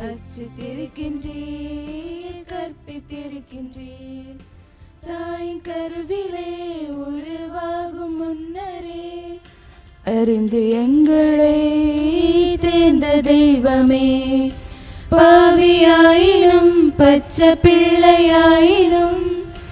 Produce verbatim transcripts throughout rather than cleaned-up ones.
அச்சித்திருக்கின்றீர், கற்பித்திருக்கின்றீர். தாயின் கருவிலே உருவாகும் முன்னரே அறிந்து எங்களை தேர்ந்த தெய்வமே. பாவியாயினும் பச்சை பிள்ளையாயினும்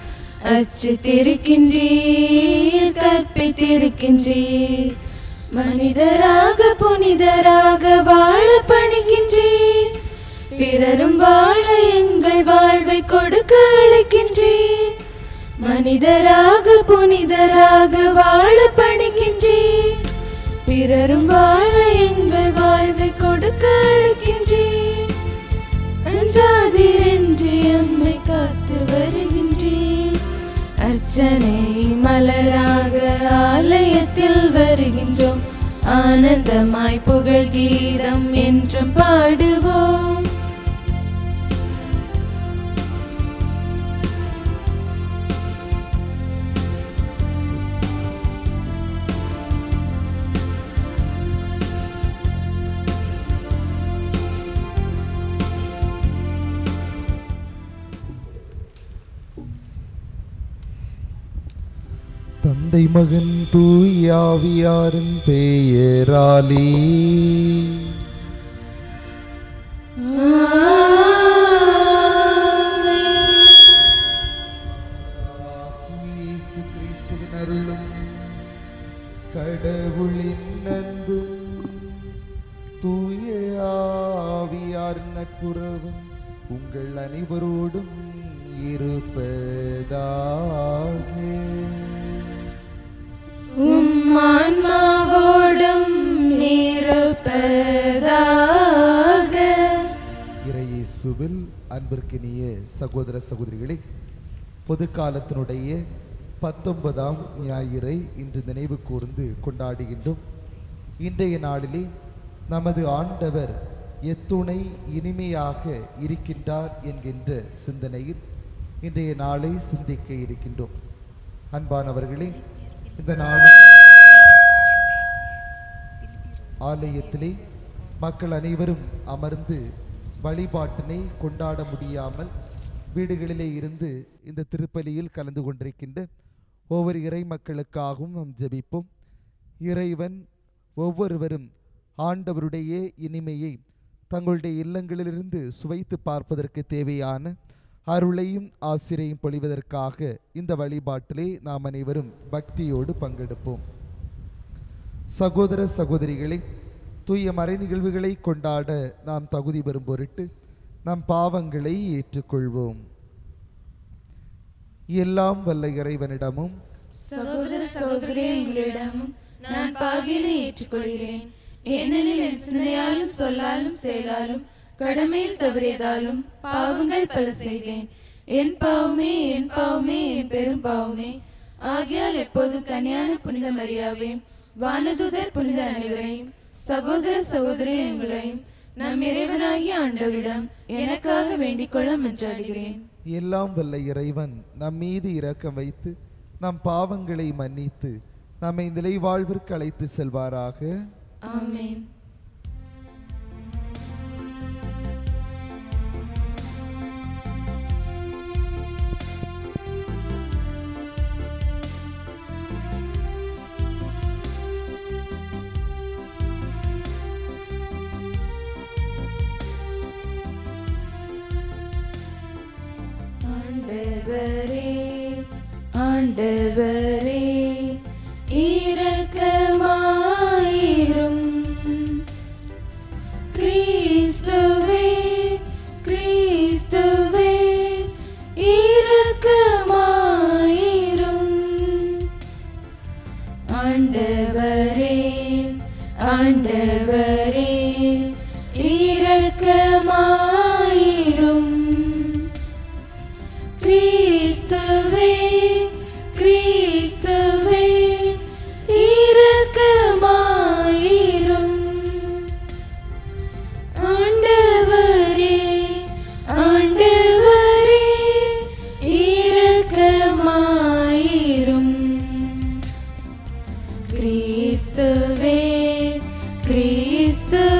அச்சித்திருக்கின்றீர், கற்பித்திருக்கின்றீர். மனிதராக புனிதராக வாழ பணிக்கின்றீர். பிறரும் வாழ எங்கள் வாழ்வை கொடுக்க அழைக்கின்றீர். மனிதராக புனிதராக வாழ பணிக்கின்றீர். பிறரும் வாழ எங்கள் வாழ்வை கொடுக்க அழைக்கின்றீர். அஞ்சாதீர் என்று எம்மை காத்து வருகின்றீர். அர்ச்சனை மலராக ஆலயத்தில் வருகின்றோம். ஆனந்தமாய் புகழ் கீதம் என்றும் பாடுவோம். தந்தை மகன் தூய ஆவியாரின் பெயராலே இயேசு கிறிஸ்துவின் அருளும் கடவுளின் அன்பும் தூய ஆவியாரின் நட்புறவும் உங்கள் அனைவரோடும் இருப்பதாக. உம் ஆன்மாவோடும் இருப்பதாக. இறையேசுவில் அன்பிற்கினிய சகோதர சகோதரிகளே, பொது காலத்தினுடைய பத்தொன்பதாம் ஞாயிறை இன்று நினைவு கூர்ந்து கொண்டாடுகின்றோம். இன்றைய நாளிலே நமது ஆண்டவர் எத்துணை இனிமையாக இருக்கின்றார் என்கின்ற சிந்தனையில் இன்றைய நாளை சிந்திக்க இருக்கின்றோம். அன்பானவர்களே, இந்த நாள் ஆலயத்திலே மக்கள் அனைவரும் அமர்ந்து வழிபாட்டினை கொண்டாட முடியாமல் வீடுகளிலே இருந்து இந்த திருப்பலியில் கலந்து கொண்டிருக்கின்ற ஒவ்வொரு இறை மக்களுக்காகவும் நாம் ஜெபிப்போம். இறைவன் ஒவ்வொருவரும் ஆண்டவருடைய இனிமையை தங்களுடைய இல்லங்களிலிருந்து சுவைத்து பார்ப்பதற்கு தேவையான அருளையும் ஆசிரையும் பொழிவதற்காக இந்த வழிபாட்டிலே நாம் அனைவரும் பக்தியோடு பங்கெடுப்போம். சகோதர சகோதரிகளை, தூய மறை நிகழ்வுகளை கொண்டாட நாம் தகுதி பெறும் பொருட்டு நம் பாவங்களை ஏற்றுக்கொள்வோம். எல்லாம் வல்ல இறைவனிடமும் சகோதர சகோதரிகளிடமும் நான் பாகியனை ஏற்றுக்கொள்கிறேன். ஏனெனில் என் சிந்தனையாலும் சொல்லாலும் செயலாலும் கடமையில் தவறியதாலும் பாவங்கள் பல செய்தேன். என் பாவமே என் பாவமே என் பெரும் பாவமே. ஆகையால் எப்போதும் கன்னியான புனித மரியாவையும் வானதூதர் புனித அனைவரையும் சகோதர சகோதரி எங்களையும் நம் இறைவனாகிய ஆண்டவரிடம் எனக்காக வேண்டிக் கொள்ள மன்றாடுகிறேன். எல்லாம் வல்ல இறைவன் நம் மீது இரக்கம் வைத்து நம் பாவங்களை மன்னித்து நம்மை நிலை வாழ்விற்கு அழைத்து செல்வாராக. ஆமென். ஆண்டவரே ஆண்டவரே இரக்கமாயிரும். கிறிஸ்துவே கிறிஸ்துவே இரக்கமாயிரும். ஆண்டவரே ஆண்டவரே இரக்கமாயிரும். கிறிஸ்துவே கிறிஸ்துவே இரக்கமாயிரும். ஆண்டவரே ஆண்டவரே இரக்கமாயிரும். கிறிஸ்துவே கிறிஸ்துவே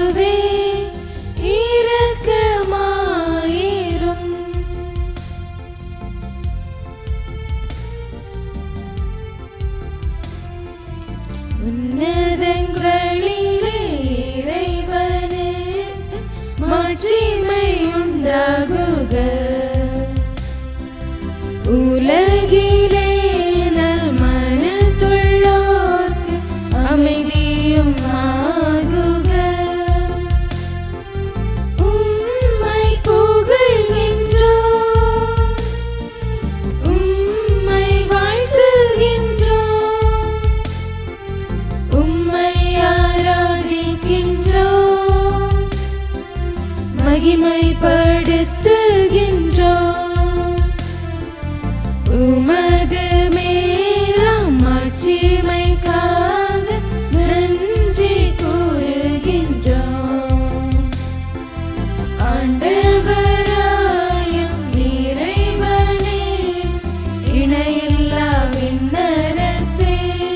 மாட்சிமை உண்டாகுக. உலகிலே நல் மனத்துள்ளோர்க்கு அமைதியும் ஆகுக. உம்மை புகழ்கின்றோம், உம்மை வாழ்த்துகின்றோம், உம்மை ஆராதிக்கின்றோம், மகிமைப்படுத்துகின்றோம். உமது மேலாம் மாட்சிமைக்காக நன்றி கூறுகின்றோம். ஆண்டவராயும் இறைவனே, இணையில்லா விண்ணரசே,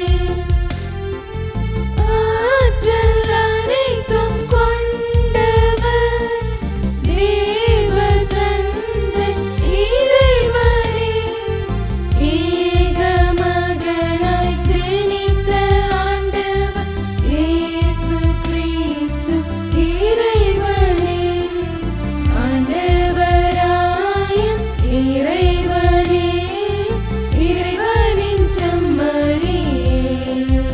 ஆற்றல் அனைத்தும் கொண்டவர், தேவ தந்தை இறைவனே, ஏக மகனாய் ஜனித்த ஆண்டவர் இயேசு கிறிஸ்து இறைவனே, ஆண்டவராயும் இறைவனே, இறைவனின் செம்மறியே,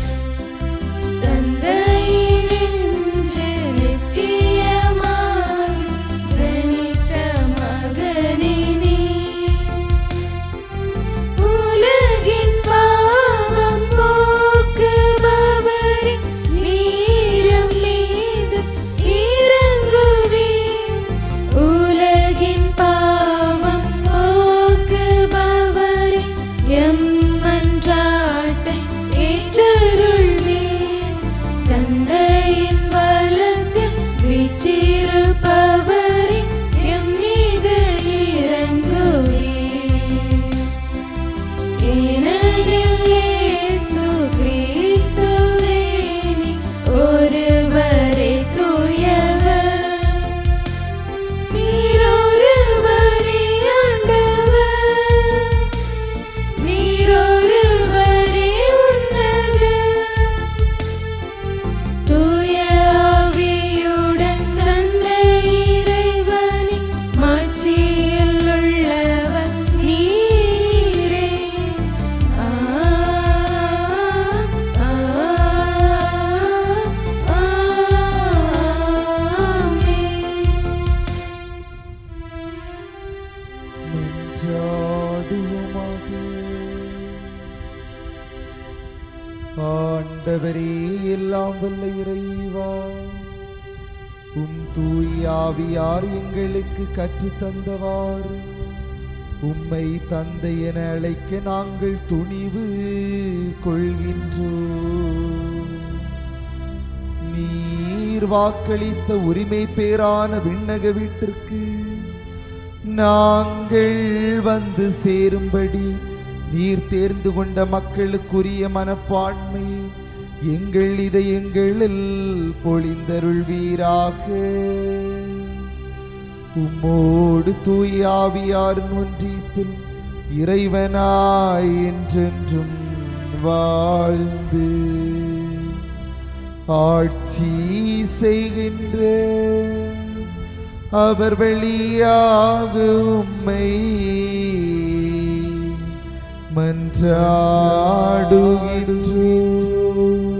தந்தையினின்று நித்தியமாய் ஜனித்த மகனே நீ, உலகின் பாவம் போக்குபவரே, நீரும் மீது இறங்குவீர். உலகின் பாவம் போக்குபவரே, எம் மன்றாட்டை ஏற்றருள்வீர். தந்தையின் வலத்தில் வீற்றிருப்பவரே, எம் மீது இறங்குவீர். ஏனெனில் இயேசு கிறிஸ்துவே நீ ஒருவரே தூயவர், நீர் ஒருவரே ஆண்டவர், நீர் ஒருவரே உன்னதர். தூய ஆவியுடன் தந்தை இறைவனே, மாட்சியில் உள்ளவர் நீரே. ஆ ஆ மன்றாடுவோமாக. ஆண்டவரே, எல்லாம் வல்ல இறைவா, உம் தூய ஆவியார் எங்களுக்கு கற்றுத் தந்தவாறு உம்மை தந்தை என அழைக்க நாங்கள் துணிவு கொள்கின்றோம். நீர் வாக்களித்த உரிமை பேரான விண்ணக வீட்டிற்கு நாங்கள் வந்து சேரும்படி நீர் தேர்ந்து கொண்ட மக்களுக்குரிய மனப்பான்மை எங்கள் இதயங்களில் பொழிந்தருள்வீராக. உம்மோடு தூய ஆவியாரின் ஒன்றிப்பில் இறைவனாய் என்றென்றும் வாழ்ந்து ஆட்சி செய்கின்ற அவர் வழியாக உம்மை மன்றாடுகின்றோம்.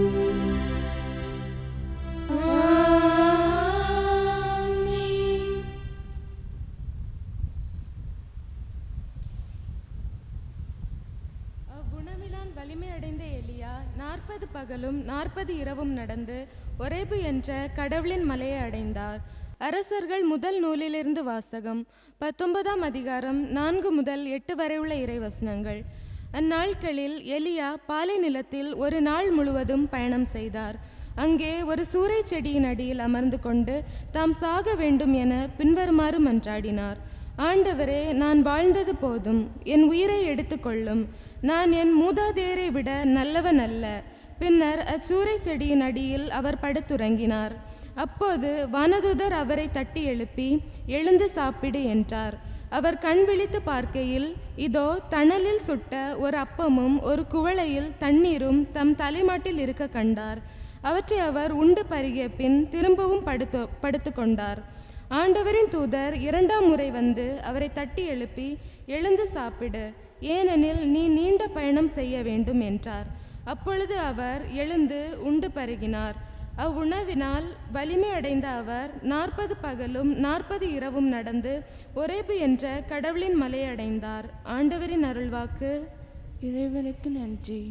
அவ்வுணவிலான் வலிமை அடைந்த எலியா நாற்பது பகலும் நாற்பது இரவும் நடந்து ஒரேபு என்ற கடவுளின் மலையை அடைந்தார். அரசர்கள் முதல் நூலிலிருந்து வாசகம். பத்தொன்பதாம் அதிகாரம் நான்கு முதல் எட்டு வரை உள்ள இறைவசனங்கள். அந்நாட்களில் எலியா பாலை நிலத்தில் ஒரு நாள் முழுவதும் பயணம் செய்தார். அங்கே ஒரு சூரை செடியின் அடியில் அமர்ந்து கொண்டு தாம் சாக வேண்டும் என பின்வருமாறு மன்றாடினார். ஆண்டவரே, நான் வாழ்ந்தது போதும், என் உயிரை எடுத்துக்கொள்ளும். நான் என் மூதாதையரை விட நல்லவன் அல்ல. பின்னர் அச்சூரை செடியின் அடியில் அவர் படுத்துறங்கினார். அப்போது வானதூதர் அவரை தட்டி எழுப்பி, எழுந்து சாப்பிடு என்றார். அவர் கண் விழித்து பார்க்கையில், இதோ தணலில் சுட்ட ஒரு அப்பமும் ஒரு குவளையில் தண்ணீரும் தம் தலைமாட்டில் இருக்க கண்டார். அவற்றை அவர் உண்டு பருகிய பின் திரும்பவும் படுத்து படுத்து கொண்டார். ஆண்டவரின் தூதர் இரண்டாம் முறை வந்து அவரை தட்டி எழுப்பி, எழுந்து சாப்பிடு, ஏனெனில் நீ நீண்ட பயணம் செய்ய வேண்டும் என்றார். அப்பொழுது அவர் எழுந்து உண்டு பருகினார். அவ்வுணவினால் வலிமை அடைந்த அவர் நாற்பது பகலும் நாற்பது இரவும் நடந்து ஒரேபு என்ற கடவுளின் மலையை அடைந்தார். ஆண்டவரின் அருள்வாக்கு. இறைவனுக்கு நன்றி.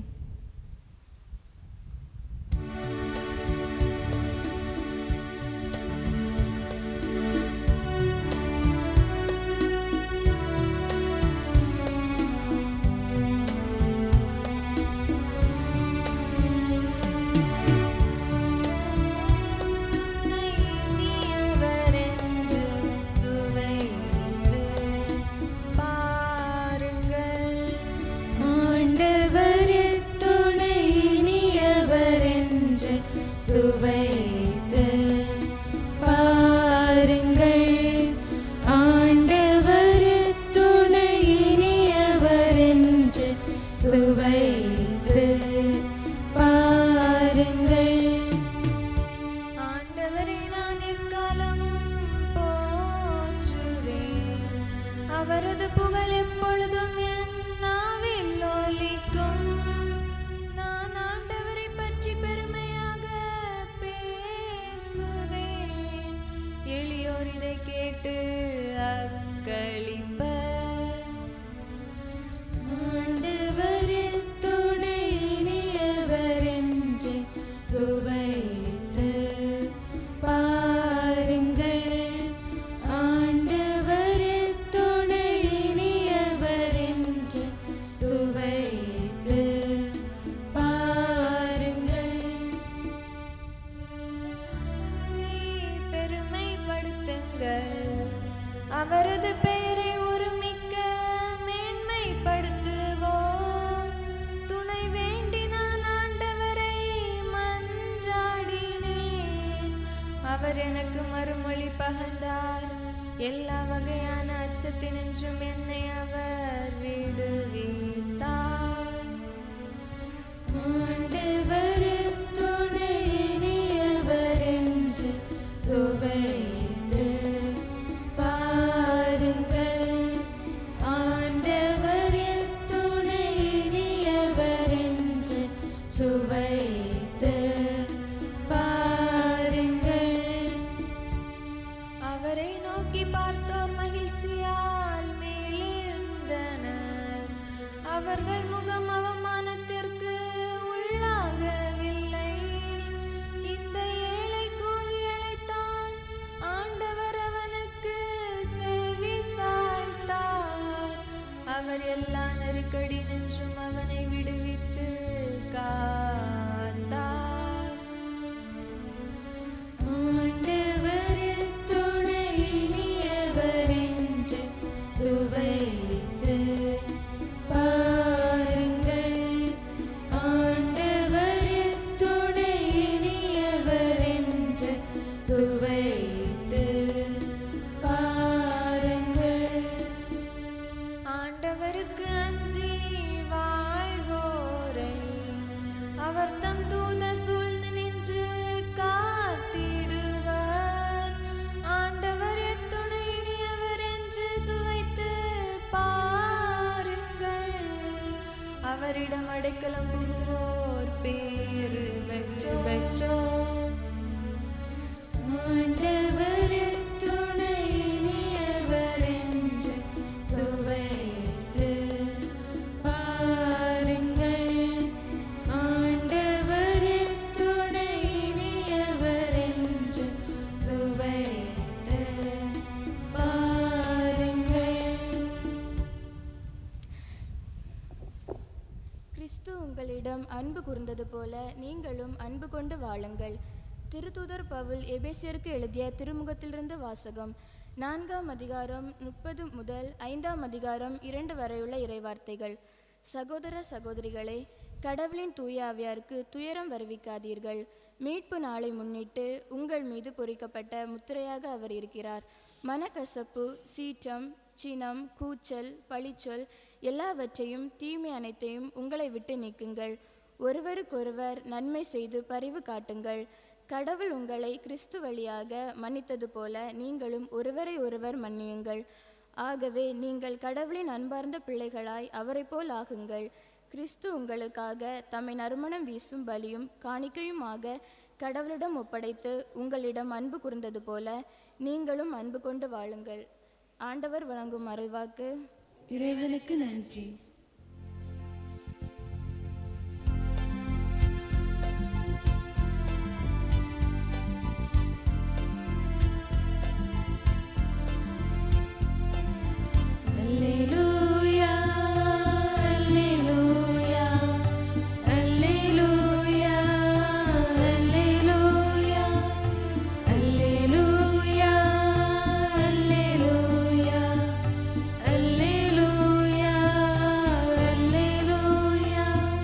சுவைத்து பாருங்கள், ஆண்டவர் துணை இனியவர் என்று சுவைத்து பாருங்கள். ஆண்டவரை நான் எக்காலமும் போற்றுவேன், அவரது புகழ் எப்பொழுதும் என் நாவில் ஒலிக்கும். நான் ஆண்டவரை பற்றி பெருமையாக பேசுவேன், எளியோர் இதை கேட்டு அக்களிப்பர். ஆண்டவர் துணை இனியவர் என்று சுவைத்து பாருங்கள், ஆண்டவர் துணை இனியவர் என்று சுவைத்து பாருங்கள். பெருமைப்படுத்துங்கள், அவரது பெயரை ஒருமிக்க மேன்மைப்படுத்துவோம். துணை வேண்டி நான் ஆண்டவரை மன்றாடினேன், அவர் எனக்கு மறுமொழி பகர்ந்தார். எல்லா வகையான அச்சத்தினின்றும் என்னை அவர் விடுவித்தார். ஆண்டவர் துணை இனியவர் என்று சுவைத்து பாருங்கள், ஆண்டவர் துணை இனியவர் என்று சுவைத்து பாருங்கள். அவரை நோக்கி பார்த்தோர் மகிழ்ச்சியால் மேலெழுந்தனர், அவர்கள் முகம் அவமானத்திற்கு உள்ளாகவில்லை. இந்த ஏழை கூவி அழைத்தான், ஆண்டவர் அவனுக்கு செவி சாய்த்தார். அவர் எல்லா நெருக்கடி நின்றும் அவனை விடுவித்து காத்தார். ஆண்டவர் துணை இனியவர் என்று சுவைத்து பாருங்கள், ஆண்டவர் துணை இனியவர் என்று சுவைத்து பாருங்கள். ஆண்டவருக்கு அஞ்சி வாழ்வோரை அவர் தம் தூத சூழ்ந்து நின்று காத்திடுவர். ஆண்டவர் எத்துணை இனியவர் என்று சுவைத்து பாருங்கள், அவரிடம் அடைக்கலம் புகுவோர் பேறு பெற்றோர். ஆண்டவர் துணை இனியவர் என்று சுவைத்து பாருங்கள், ஆண்டவர் துணை இனியவர் என்று சுவைத்து பாருங்கள். கிறிஸ்து உங்களிடம் அன்பு கூர்ந்தது போல நீங்களும் அன்பு கொண்டு வாழுங்கள். திருத்தூதர் பவுல் எபேசியருக்கு எழுதிய திருமுகத்திலிருந்து வாசகம். நான்காம் அதிகாரம் முப்பது முதல் ஐந்தாம் அதிகாரம் இரண்டு வரையுள்ள இறைவார்த்தைகள். சகோதர சகோதரிகளே, கடவுளின் தூய ஆவியாருக்கு துயரம் வருவிக்காதீர்கள். மீட்பு நாளை முன்னிட்டு உங்கள் மீது பொறிக்கப்பட்ட முத்திரையாக அவர் இருக்கிறார். மனக்கசப்பு, சீற்றம், சினம், கூச்சல், பழிச்சொல் எல்லாவற்றையும் தீமை அனைத்தையும் உங்களை விட்டு நீக்குங்கள். ஒருவருக்கொருவர் நன்மை செய்து பரிவு காட்டுங்கள். கடவுள் உங்களை கிறிஸ்து வழியாக மன்னித்தது போல நீங்களும் ஒருவரை ஒருவர் மன்னியுங்கள். ஆகவே நீங்கள் கடவுளின் அன்பார்ந்த பிள்ளைகளாய் அவரை போல் ஆகுங்கள். கிறிஸ்து உங்களுக்காக தம்மை நறுமணம் வீசும் பலியும் காணிக்கையுமாக கடவுளிடம் ஒப்படைத்து உங்களிடம் அன்பு கூர்ந்தது போல நீங்களும் அன்பு கொண்டு வாழுங்கள். ஆண்டவர் வழங்கும் அருள்வாக்கு. இறைவனுக்கு நன்றி. அல்லேலூயா, அல்லேலூயா, அல்லேலூயா, அல்லேலூயா, அல்லேலூயா, அல்லேலூயா, அல்லேலூயா, அல்லேலூயா.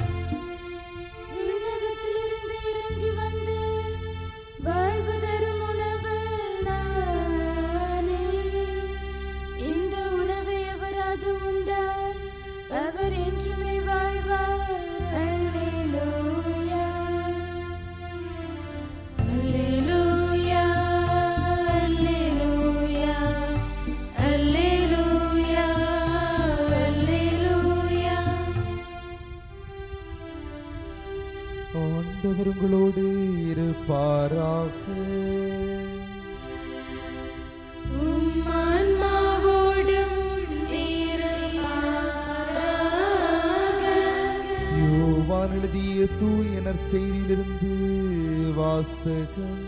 விண்ணகத்திலிருந்து இறங்கி வந்து வாழ்வு தரும் உணவு நானே. இந்த உணவை எவராது உண்டால் அவர் என்றுமே வாழ்வார். அல்லேலூயா, அல்லேலூயா, அல்லேலூயா, அல்லேலூயா, அல்லேலூயா. ஆண்டவர் உங்களோடு இருப்பாராக. உம் ஆன்மாவோடும் இருப்பாராக. யோவான் எழுதிய தூய நற்செய்தியிலிருந்து வாசகம்.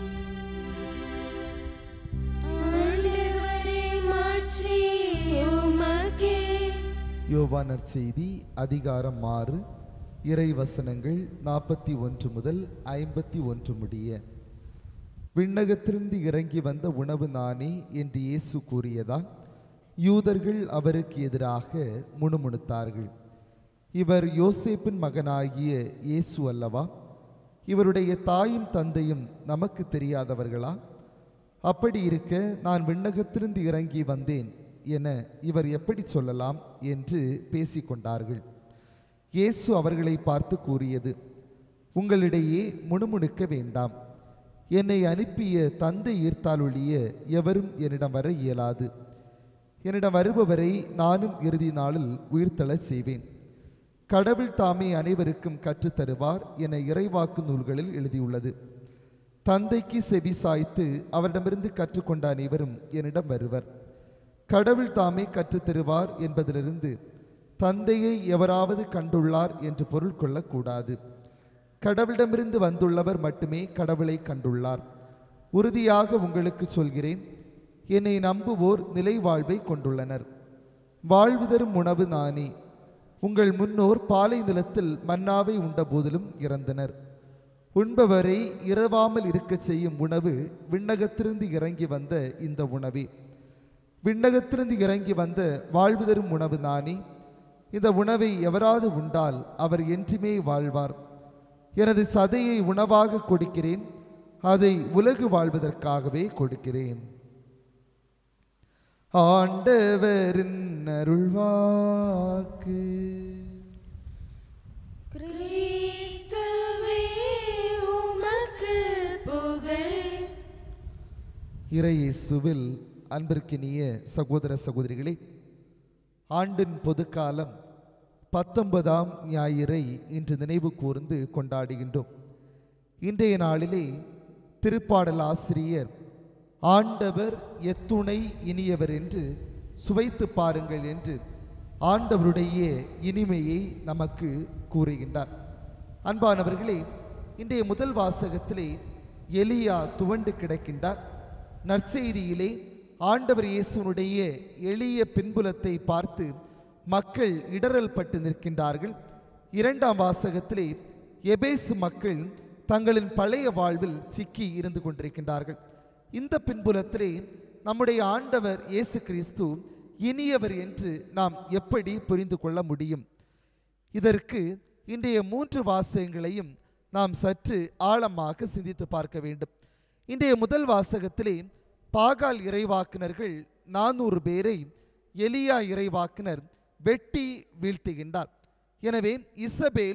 ஆண்டவரே, மாட்சி உமக்கே. யோவான் நற்செய்தி அதிகாரம் ஆறு, இறை வசனங்கள் நாற்பத்தி ஒன்று முதல் ஐம்பத்தி ஒன்று முடிய. விண்ணகத்திலிருந்து இறங்கி வந்த உணவு நானே என்று இயேசு கூறியதால் யூதர்கள் அவருக்கு எதிராக முணுமுணுத்தார்கள். இவர் யோசேப்பின் மகனாகிய இயேசு அல்லவா? இவருடைய தாயும் தந்தையும் நமக்கு தெரியாதவர்களா? அப்படி இருக்க நான் விண்ணகத்திலிருந்து இறங்கி வந்தேன் என இவர் எப்படி சொல்லலாம் என்று பேசிக்கொண்டார்கள். இயேசு அவர்களை பார்த்து கூறியது, உங்களிடையே முணுமுணுக்க வேண்டாம். என்னை அனுப்பிய தந்தை ஈர்த்தால் ஒழிய எவரும் என்னிடம் வர இயலாது. என்னிடம் வருபவரை நானும் இறுதி நாளில் உயிர்த்தெழச் செய்வேன். கடவுள் தாமே அனைவருக்கும் கற்றுத்தருவார் என இறைவாக்கு நூல்களில் எழுதியுள்ளது. தந்தைக்கு செவி சாய்த்து அவரிடமிருந்து கற்றுக்கொண்ட அனைவரும் என்னிடம் வருவர். கடவுள் தாமே கற்றுத்தருவார் என்பதிலிருந்து தந்தையை எவராவது கண்டுள்ளார் என்று பொருள் கொள்ளக்கூடாது. கடவுளிடமிருந்து வந்துள்ளவர் மட்டுமே கடவுளை கண்டுள்ளார். உறுதியாக உங்களுக்கு சொல்கிறேன், என்னை நம்புவோர் நிலை வாழ்வை கொண்டுள்ளனர். வாழ்வு தரும் உணவு நானே. உங்கள் முன்னோர் பாலை நிலத்தில் மன்னாவை உண்ட போதிலும் இறந்தனர். உண்பவரை இரவாமல் இருக்க செய்யும் உணவு விண்ணகத்திலிருந்து இறங்கி வந்த இந்த உணவே. விண்ணகத்திலிருந்து இறங்கி வந்த வாழ்வு தரும் உணவு நானே. இந்த உணவை எவராது உண்டால் அவர் என்றுமே வாழ்வார். எனது சதையை உணவாக கொடுக்கிறேன், அதை உலகு வாழ்வதற்காகவே கொடுக்கிறேன். ஆண்டவரின் அருள்வாக்கு. கிறிஸ்துவே உமக்கு புகழ். இறை இயேசுவில் அன்பிற்கினிய சகோதர சகோதரிகளே, ஆண்டின் பொதுக்காலம் பத்தொன்பதாம் ஞாயிறை இன்று நினைவு கூர்ந்து கொண்டாடுகின்றோம். இன்றைய நாளிலே திருப்பாடல் ஆசிரியர் ஆண்டவர் எத்துணை இனியவர் என்று சுவைத்து பாருங்கள் என்று ஆண்டவருடைய இனிமையை நமக்கு கூறுகின்றார். அன்பானவர்களே, இன்றைய முதல் வாசகத்திலே எலியா துவண்டு கிடக்கின்றார். நற்செய்தியிலே ஆண்டவர் இயேசுனுடைய எளிய பின்புலத்தை பார்த்து மக்கள் இடரல் பட்டு நிற்கின்றார்கள். இரண்டாம் வாசகத்திலே எபேசு மக்கள் தங்களின் பழைய வாழ்வில் சிக்கி இருந்து கொண்டிருக்கின்றார்கள். இந்த பின்புலத்திலே நம்முடைய ஆண்டவர் இயேசு கிறிஸ்து இனியவர் என்று நாம் எப்படி புரிந்து கொள்ள முடியும்? இதற்கு இன்றைய மூன்று வாசகங்களையும் நாம் சற்று ஆழமாக சிந்தித்து பார்க்க வேண்டும். இன்றைய முதல் வாசகத்திலே பாகால் இறைவாக்கினர்கள் நானூறு பேரை எலியா இறைவாக்கினர் வெட்டி வீழ்த்துகின்றார். எனவே இசபேல்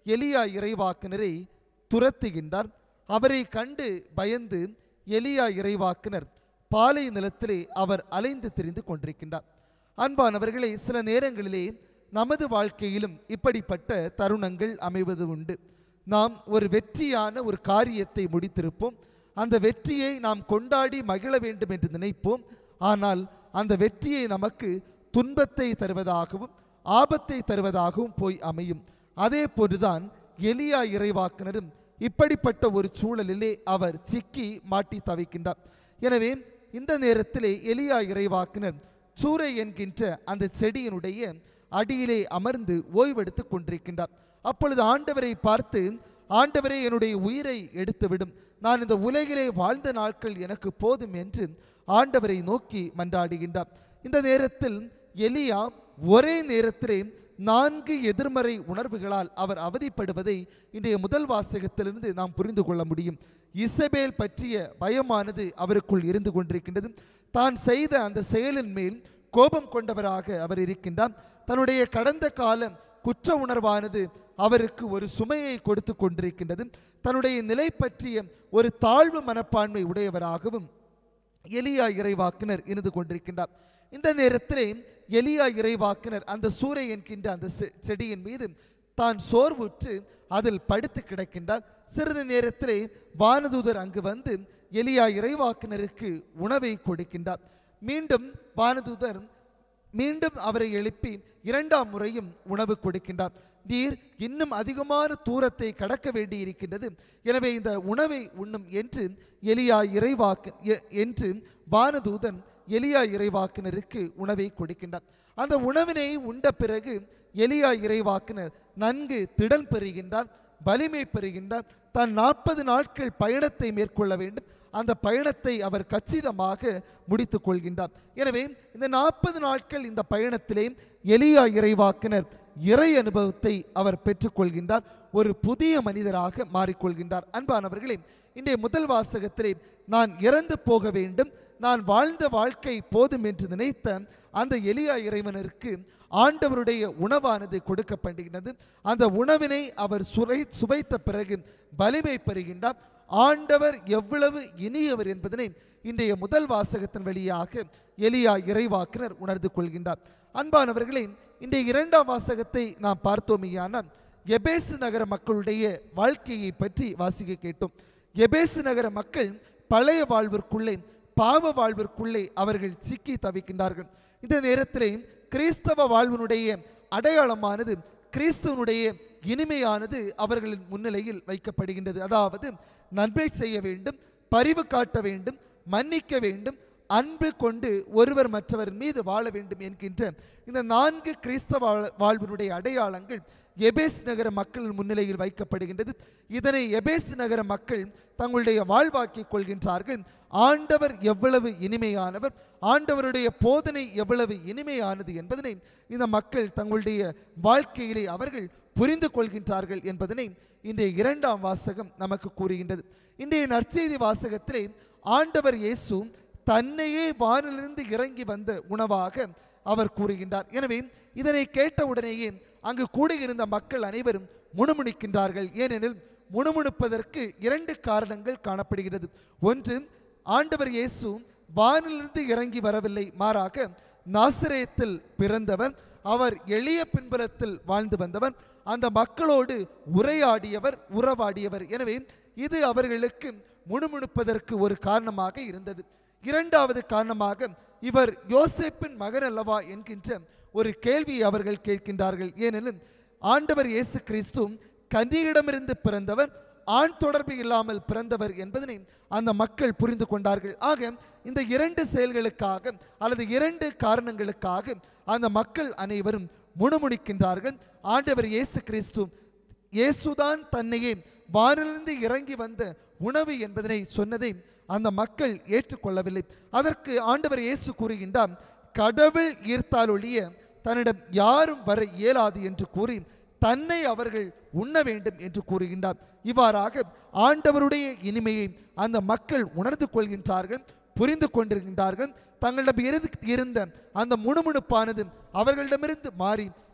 எலியா இறைவாக்கினரை துரத்துகின்றார். அவரை கண்டு பயந்து எலியா இறைவாக்கினர் பாலை நிலத்திலே அவர் அலைந்து திரிந்து கொண்டிருக்கின்றார். அன்பானவர்களே, சில நேரங்களிலே நமது வாழ்க்கையிலும் இப்படிப்பட்ட தருணங்கள் அமைவது உண்டு. நாம் ஒரு வெற்றியான ஒரு காரியத்தை முடித்திருப்போம். அந்த வெற்றியை நாம் கொண்டாடி மகிழ வேண்டும் என்று நினைப்போம். ஆனால் அந்த வெற்றியை நமக்கு துன்பத்தை தருவதாகவும் ஆபத்தை தருவதாகவும் போய் அமையும். அதே போன்றுதான் எலியா இறைவாக்கினரும் இப்படிப்பட்ட ஒரு சூழலிலே அவர் சிக்கி மாட்டி தவிக்கின்றார். எனவே இந்த நேரத்திலே எலியா இறைவாக்கினர் சூரை என்கின்ற அந்த செடியினுடைய அடியிலே அமர்ந்து ஓய்வெடுத்து கொண்டிருக்கின்றார். அப்பொழுது ஆண்டவரை பார்த்து, ஆண்டவரே, என்னுடைய உயிரை எடுத்துவிடும், நான் இந்த உலகிலே வாழ்ந்த நாட்கள் எனக்கு போதும் என்று ஆண்டவரை நோக்கி மன்றாடுகின்றார். இந்த நேரத்தில் எலியா ஒரே நேரத்திலே நான்கு எதிர்மறை உணர்வுகளால் அவர் அவதிப்படுவதை இன்றைய முதல் வாசகத்திலிருந்து நாம் புரிந்து கொள்ள முடியும். இசபேல் பற்றிய பயமானது அவருக்குள் இருந்து கொண்டிருக்கின்றது. தான் செய்த அந்த செயலின் மேல் கோபம் கொண்டவராக அவர் இருக்கின்றார். தன்னுடைய கடந்த கால குற்ற உணர்வானது அவருக்கு ஒரு சுமையை கொடுத்து கொண்டிருக்கின்றது. தன்னுடைய நிலை பற்றிய ஒரு தாழ்வு மனப்பான்மை உடையவராகவும் எலியா இறைவாக்கினர் இருந்து கொண்டிருக்கின்றார். இந்த நேரத்திலே எலியா இறைவாக்கினர் அந்த சூரை என்கின்ற அந்த செடியின் மீது தான் சோர்வுற்று அதில் படுத்து கிடக்கின்றார். சிறிது நேரத்திலே வானதூதர் அங்கு வந்து எலியா இறைவாக்கினருக்கு உணவை கொடுக்கின்றார். மீண்டும் வானதூதர் மீண்டும் அவரை எழுப்பி இரண்டாம் முறையும் உணவு கொடுக்கின்றார். நீர் இன்னும் அதிகமான தூரத்தை கடக்க வேண்டி இருக்கின்றது, எனவே இந்த உணவை உண்ணும் என்று எலியா இறைவாக்கு என்று வானதூதன் எலியா இறைவாக்கினருக்கு உணவை கொடுக்கின்றார். அந்த உணவினை உண்ட பிறகு எலியா இறைவாக்கினர் நன்கு திடன் பெறுகின்றார், வலிமை பெறுகின்றார். தான் நாற்பது நாட்கள் பயணத்தை மேற்கொள்ள வேண்டும். அந்த பயணத்தை அவர் கச்சிதமாக முடித்து கொள்கின்றார். எனவே இந்த நாற்பது நாட்கள் இந்த பயணத்திலே எலியா இறைவாக்கினர் இறை அனுபவத்தை அவர் பெற்றுக்கொள்கின்றார். ஒரு புதிய மனிதராக மாறிக்கொள்கின்றார். அன்பானவர்களே, இன்றைய முதல் வாசகத்திலே நான் இறந்து போக வேண்டும், நான் வாழ்ந்த வாழ்க்கை போதும் என்று நினைத்த அந்த எலியா இறைவனருக்கு ஆண்டவருடைய உணவானது கொடுக்கப்படுகிறது. அந்த உணவினை அவர் சுவை சுவைத்த பிறகு வலிமை பெறுகின்றார். ஆண்டவர் எவ்வளவு இனியவர் என்பதனை இன்றைய முதல் வாசகத்தின் வழியாக எலியா இறைவாக்கினர் உணர்ந்து கொள்கின்றார். அன்பானவர்களே, இன்றைய இரண்டாம் வாசகத்தை நாம் பார்த்தோமேயானால் எபேசு நகர மக்களுடைய வாழ்க்கையை பற்றி வாசிக்க கேட்டோம். எபேசு நகர மக்கள் பழைய வாழ்விற்குள்ளே, பாவ வாழ்விற்குள்ளே அவர்கள் சிக்கி தவிக்கின்றார்கள். இந்த நேரத்திலே கிறிஸ்தவ வாழ்வினுடைய அடையாளமானது, கிறிஸ்துவனுடைய இனிமையானது அவர்களின் முன்னிலையில் வைக்கப்படுகின்றது. அதாவது நன்மை செய்ய வேண்டும், பரிவு காட்ட வேண்டும், மன்னிக்க வேண்டும், அன்பு கொண்டு ஒருவர் மற்றவர் மீது வாழ வேண்டும் என்கின்ற இந்த நான்கு கிறிஸ்தவ வாழ்வினுடைய அடையாளங்கள் எபேஸ் நகர மக்கள் முன்னிலையில் வைக்கப்படுகின்றது. இதனை எபேஸ் நகர மக்கள் தங்களுடைய வாழ்வாக்கிக் கொள்கின்றார்கள். ஆண்டவர் எவ்வளவு இனிமையானவர், ஆண்டவருடைய போதனை எவ்வளவு இனிமையானது என்பதனை இந்த மக்கள் தங்களுடைய வாழ்க்கையிலே அவர்கள் புரிந்து கொள்கின்றார்கள் என்பதனை இன்றைய இரண்டாம் வாசகம் நமக்கு கூறுகின்றது. இன்றைய நற்செய்தி வாசகத்திலே ஆண்டவர் இயேசு தன்னையே வானிலிருந்து இறங்கி வந்த உணவாக அவர் கூறுகின்றார். எனவே இதனை கேட்டவுடனேயே அங்கு கூடியிருந்த மக்கள் அனைவரும் முணுமுணுக்கின்றார்கள். ஏனெனில் முணுமுணுப்பதற்கு இரண்டு காரணங்கள் காணப்படுகிறது. ஒன்று, ஆண்டவர் இயேசு வானிலிருந்து இறங்கி வரவில்லை, மாறாக நாசரேத்தில் பிறந்தவர், அவர் எளிய பின்புலத்தில் வாழ்ந்து வந்தவர், அந்த மக்களோடு உரையாடியவர், உறவாடியவர். எனவே இது அவர்களுக்கு முணுமுணுப்பதற்கு ஒரு காரணமாக இருந்தது. இரண்டாவது காரணமாக, இவர் யோசேப்பின் மகன் அல்லவா என்கின்ற ஒரு கேள்வியை அவர்கள் கேட்கின்றார்கள். ஏனெனில் ஆண்டவர் இயேசு கிறிஸ்து கன்னியிடமிருந்து பிறந்தவர், ஆண் தொடர்பு இல்லாமல் பிறந்தவர் என்பதனை அந்த மக்கள் புரிந்து கொண்டார்கள். ஆக இந்த இரண்டு செயல்களுக்காக அல்லது இரண்டு காரணங்களுக்காக அந்த மக்கள் அனைவரும் முணுமுணுக்கின்றார்கள். ஆண்டவர் இயேசு கிறிஸ்து இயேசுதான் தன்னையே வானிலிருந்து இறங்கி வந்த உணவு என்பதனை சொன்னதை அந்த மக்கள் ஏற்றுக்கொள்ளவில்லை. அதற்கு ஆண்டவர் இயேசு கூறுகின்றார், கடவுள் ஈர்த்தாலொழிய தன்னிடம் யாரும் வர இயலாது என்று கூறி தன்னை அவர்கள் உண்ண வேண்டும் என்று கூறுகின்றார். இவ்வாறாக ஆண்டவருடைய இனிமையை அந்த மக்கள் உணர்ந்து கொள்கின்றார்கள், புரிந்து கொண்டிருக்கின்றார்கள். தங்களிடம் இருந்த அந்த முணுமுணுப்பானது அவர்களிடமிருந்து மாறி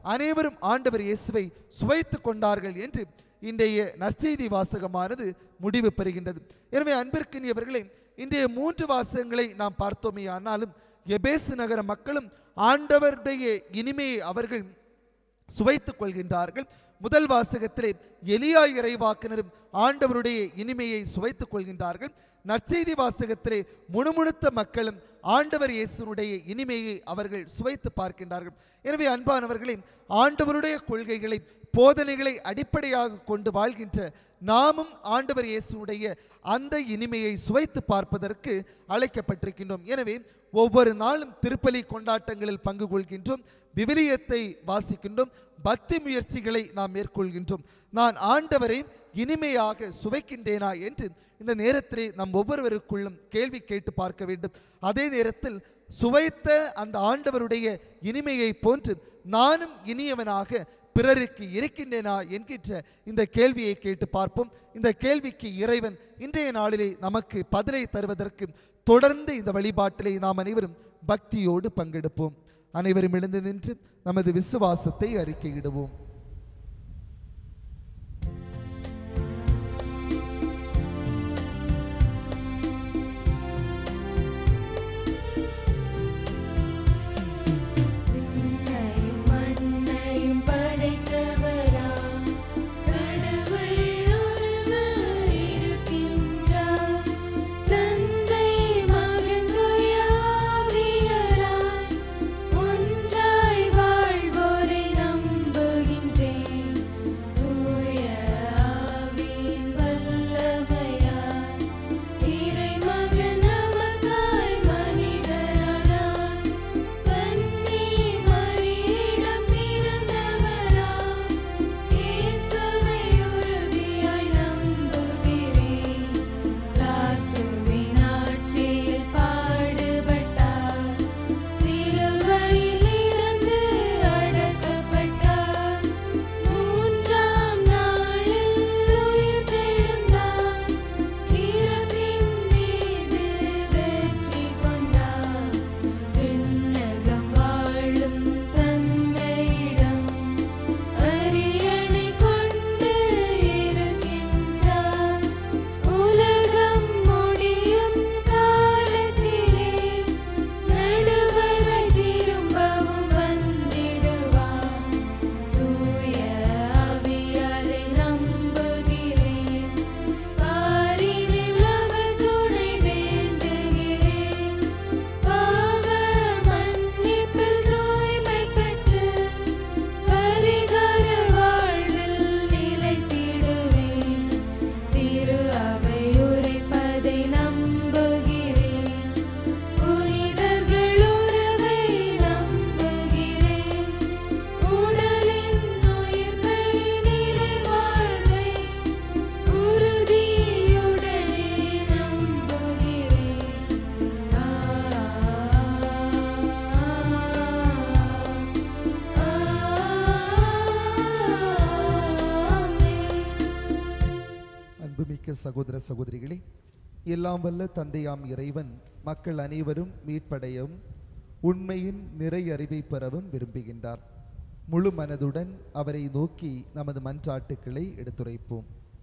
அனைவரும் ஆண்டவர் இயேசுவை சுவைத்து கொண்டார்கள் என்று இன்றைய நற்செய்தி வாசகமானது முடிவு பெறுகின்றது. எனவே அன்பிற்கினியவர்களே, இன்றைய மூன்று வாசகங்களை நாம் பார்த்தோமே ஆனாலும் எபேசு நகர மக்களும் ஆண்டவருடைய இனிமையை அவர்கள் சுவைத்துக் கொள்கின்றார்கள். முதல் வாசகத்திலே எலியா இறைவாக்கினரும் ஆண்டவருடைய இனிமையை சுவைத்துக் கொள்கின்றார்கள். நற்செய்தி வாசகத்திலே முணுமுணுத்த மக்களும் ஆண்டவர் இயேசுனுடைய இனிமையை அவர்கள் சுவைத்து பார்க்கின்றார்கள். எனவே அன்பானவர்களே, ஆண்டவருடைய கொள்கைகளை போதனைகளை அடிப்படையாக கொண்டு வாழ்கின்ற நாமும் ஆண்டவர் இயேசுடைய அந்த இனிமையை சுவைத்து பார்ப்பதற்கு அழைக்கப்பட்டிருக்கின்றோம். எனவே ஒவ்வொரு நாளும் திருப்பலி கொண்டாட்டங்களில் பங்கு கொள்கின்றோம், விவிலியத்தை வாசிக்கின்றோம், பக்தி முயற்சிகளை நாம் மேற்கொள்கின்றோம். நான் ஆண்டவரை இனிமையாக சுவைக்கின்றேனா என்று இந்த நேரத்திலே நம் ஒவ்வொருவருக்குள்ளும் கேள்வி கேட்டு பார்க்க வேண்டும். அதே நேரத்தில் சுவைத்த அந்த ஆண்டவருடைய இனிமையை போன்று நானும் இனியவனாக பிறருக்கு இருக்கின்றேனா என்கின்ற இந்த கேள்வியை கேட்டு பார்ப்போம். இந்த கேள்விக்கு இறைவன் இன்றைய நாளிலே நமக்கு பதிலை தருவதற்கு தொடர்ந்து இந்த வழிபாட்டிலே நாம் அனைவரும் பக்தியோடு பங்கெடுப்போம். அனைவரும் எழுந்து நின்று நமது விசுவாசத்தை அறிக்கையிடுவோம். சகோதர சகோதரிகளே, எல்லாம் வல்ல தந்தையாம் இறைவன் மக்கள் அனைவரும் மீட்படையவும் உண்மையின் நிறை அறிவை பெறவும் விரும்புகின்றார். முழு மனதுடன் அவரை நோக்கி நமது மன்றாட்டுக்களை எடுத்துரைப்போம்.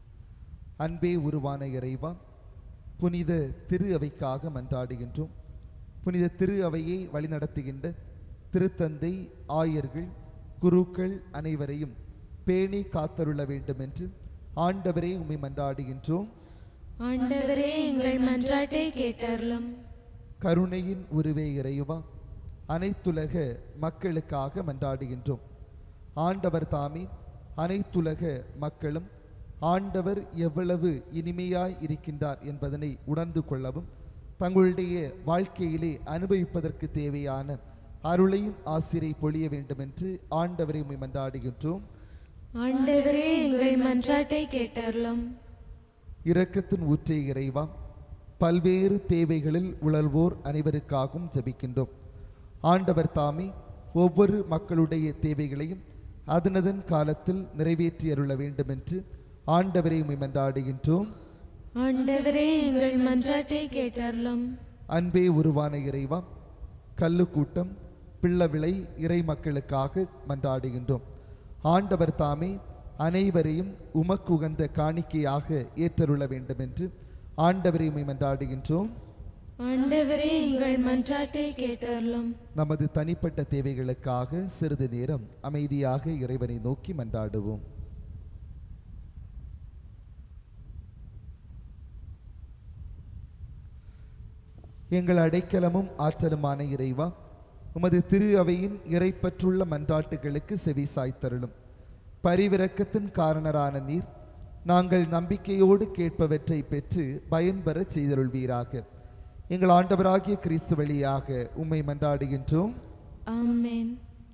அன்பே உருவான இறைவா, புனித திரு அவைக்காக மன்றாடுகின்றோம். புனித திரு அவையை வழிநடத்துகின்ற திருத்தந்தை, ஆயர்கள், குருக்கள் அனைவரையும் பேணி காத்தருள வேண்டும் என்று ஆண்டவரே உம்மை மன்றாடுகின்றோம். ஆண்டவரே, எங்கள் மன்றாட்டை கேட்டருளும். கருணையின் உருவே இறைவா, அனைத்துலக மக்களுக்காக மன்றாடுகின்றோம். ஆண்டவர் தாமே அனைத்துலக மக்களும் ஆண்டவர் எவ்வளவு இனிமையாய் இருக்கின்றார் என்பதனை உணர்ந்து கொள்ளவும் தங்களுடைய வாழ்க்கையிலே அனுபவிப்பதற்கு தேவையான அருளையும் ஆசிரை பொழிய வேண்டும் என்று ஆண்டவரை உம்மை மன்றாடுகின்றோம். ஆண்டவரே, எங்கள் மன்றாட்டை கேட்டருளும். இரக்கத்தின் ஊற்றே இறைவா, பல்வேறு தேவைகளில் உழல்வோர் அனைவருக்காகவும் ஜெபிக்கின்றோம். ஆண்டவர் தாமே ஒவ்வொரு மக்களுடைய தேவைகளையும் அதனதன் காலத்தில் நிறைவேற்றி அருள வேண்டும் என்று ஆண்டவரை உம்மை மன்றாடுகின்றோம். ஆண்டவரே, எங்கள் மன்றாட்டை கேட்டருளும். அன்பே உருவான இறைவா, கல்லுக்கூட்டம், பிள்ளவிளை இறை மக்களுக்காக மன்றாடுகின்றோம். ஆண்டவர் தாமே அனைவரையும் உமக்கு உகந்த காணிக்கையாக ஏற்றருள வேண்டும் என்று ஆண்டவரை உம்மை மன்றாடுகின்றோம். ஆண்டவரே, எங்கள் மன்றாட்டை கேட்டருளும். நமது தனிப்பட்ட தேவைகளுக்காக சிறிது நேரம் அமைதியாக இறைவனை நோக்கி மன்றாடுவோம். எங்கள் அடைக்கலமும் ஆற்றலுமான இறைவா, உமது திரு அவையின் இறைப்பற்றுள்ள மன்றாட்டுகளுக்கு செவி சாய்த்தருளும். பரிவிரக்கத்தின் காரணரான நீர் நாங்கள் நம்பிக்கையோடு கேட்பவற்றை பெற்று பயன்பெற செய்தருள்வீராக. எங்கள் ஆண்டவராகிய கிறிஸ்து வழியாக உம்மை மன்றாடுகின்றோம். ஆமென்.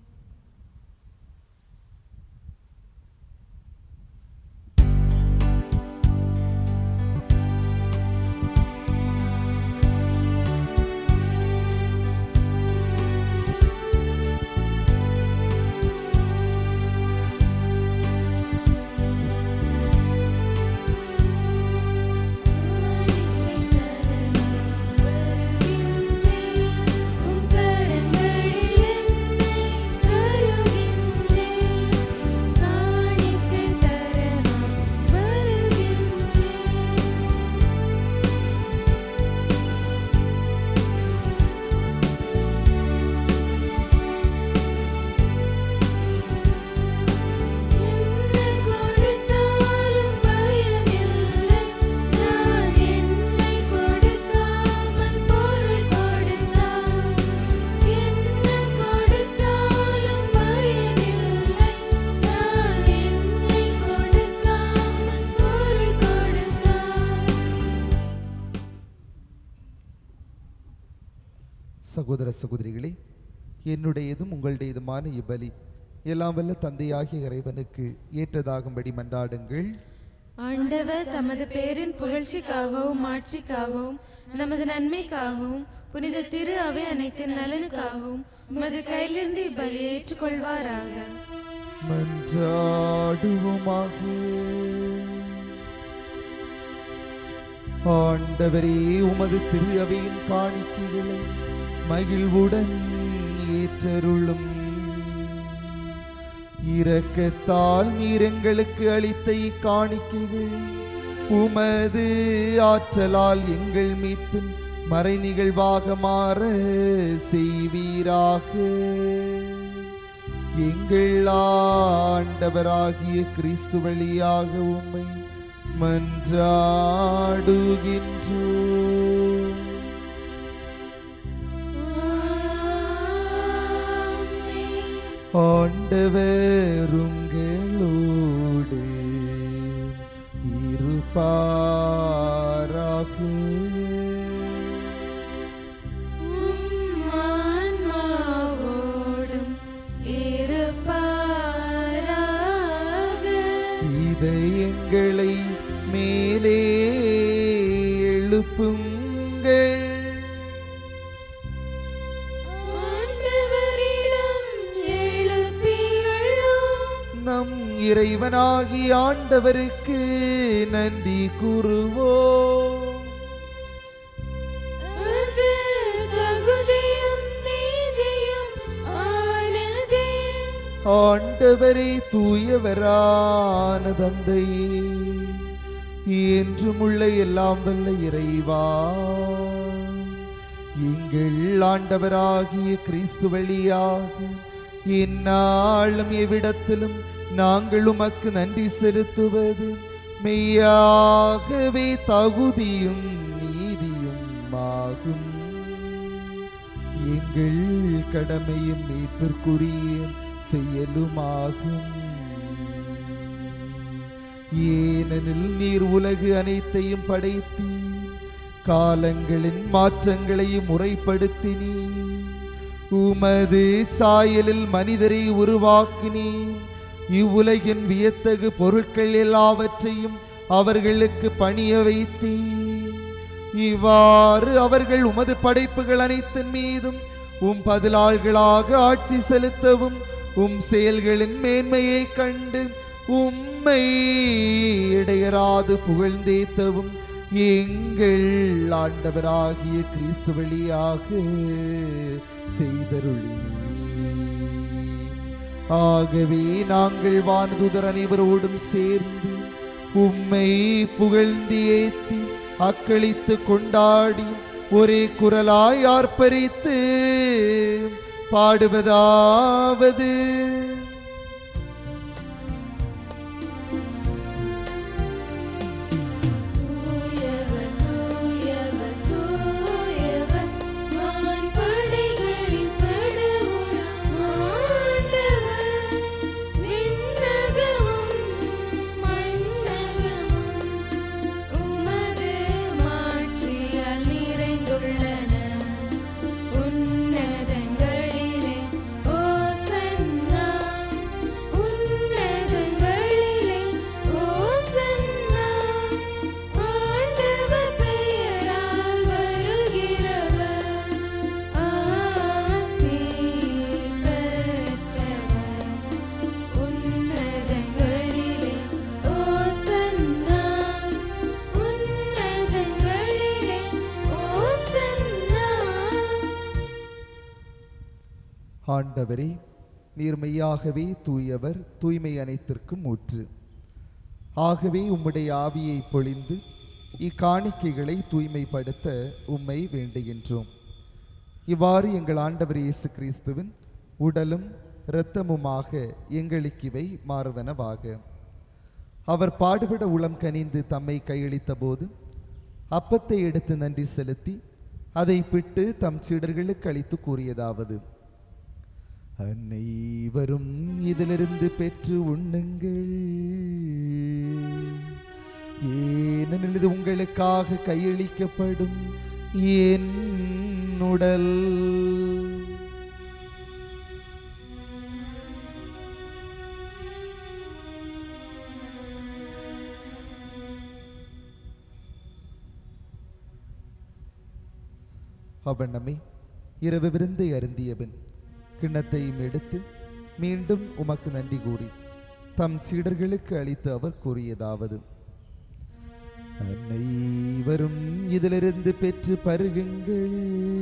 சகோதர சகோதரிகளே, என்னுடையதும் உங்களுடையதுமான இப்பலி எல்லாம் வல்ல தந்தையாகிய இறைவனுக்கு ஏற்றதாகும்படி மன்றாடுங்கள். ஆண்டவர் தமது பேரின் புகழ்ச்சிக்காகவும் ஆட்சிக்காகவும் நமது நன்மைக்காகவும் புனித திரு அவை அனைத்தின் நலனுக்காகவும் உமது கையிலிருந்து இப்பலியை ஏற்றுக்கொள்வாராக. மன்றாடுவோமாக. ஆண்டவரே, உமது திரு அவையின் காணிக்கைகளை மகிழ்வுடன் ஏற்றருளும். இரக்கத்தால் நீர் எங்களுக்கு அளித்த இக்காணிக்கைகள் உமது ஆற்றலால் எங்கள் மீட்பின் மறை நிகழ்வாக மாற செய்வீராக. எங்கள் ஆண்டவராகிய கிறிஸ்து வழியாக உம்மை மன்றாடுகின்றோம். ஆண்டவர் உங்களோடு இருப்பாராக. உம்மான்மாவோடும் இருப்பாராக. இதயங்களை மேலே எழுப்புங்கள். நம் இறைவனாகிய ஆண்டவருக்கு நன்றி கூறுவோம். அது தகுதியும் நீதியும் ஆனதே. ஆண்டவரே, தூயவரான தந்தையே, என்றுமுள்ள எல்லாம் வல்ல இறைவா, எங்கள் ஆண்டவராகிய கிறிஸ்து வழியாக இந்நாளும் எவ்விடத்திலும் நாங்கள் உமக்கு நன்றி செலுத்துவது மெய்யாகவே தகுதியும் நீதியும் ஆகும். எங்கள் கடமையும் மீட்பிற்குரிய செயலுமாகும். ஏனெனில் நீர் உலகு அனைத்தையும் படைத்தீர், காலங்களின் மாற்றங்களையும் முறைப்படுத்தினீர். உமது சாயலில் மனிதரை உருவாக்கினீர். இவ்வுலகின் வியத்தகு பொருட்கள் எல்லாவற்றையும் அவர்களுக்கு பணிய வைத்தீர். இவ்வாறு அவர்கள் உமது படைப்புகள் அனைத்தின் மீதும் உம் பதிலாள்களாக ஆட்சி செலுத்தவும் உம் செயல்களின் மேன்மையை கண்டு உம்மை இடையராது புகழ்ந்தேத்தவும் எங்கள் ஆண்டவராகிய கிறிஸ்து வழியாக செய்தருளினீர். ஆகவே நாங்கள் வானதூதர் அனைவரோடும் சேர்ந்து உம்மை புகழ்ந்து ஏத்தி அக்களித்து கொண்டாடி ஒரே குரலாய் ஆர்ப்பரித்து பாடுவதாவது: ஆண்டவரே, நீர் மெய்யாகவே தூயவர், தூய்மை அனைத்திற்கும் ஊற்று. ஆகவே உம்முடைய ஆவியை பொழிந்து இக்காணிக்கைகளை தூய்மைப்படுத்த உம்மை வேண்டுகின்றோம். இவ்வாறு எங்கள் ஆண்டவர் இயேசு கிறிஸ்துவின் உடலும் இரத்தமுமாக எங்களுக்கு இவை மாறுவனவாக. அவர் பாடுபட உளம் கனிந்து தம்மை கையளித்த போது அப்பத்தை எடுத்து நன்றி செலுத்தி அதை பிட்டு தம் சீடர்களுக்கு அளித்து கூறியதாவது: அனைவரும் இதிலிருந்து பெற்று உண்ணுங்கள், ஏனெனில் இது உங்களுக்காக கையளிக்கப்படும் என் உடல். அவன் நம்மை இரவு விருந்தை அருந்தியவன் கிண்ணத்தையும் எடுத்து மீண்டும் உமக்கு நன்றி கூறி தம் சீடர்களுக்கு அளித்து அவர் கூறியதாவது: அனைவரும் இதிலிருந்து பெற்று பருகுங்கள்,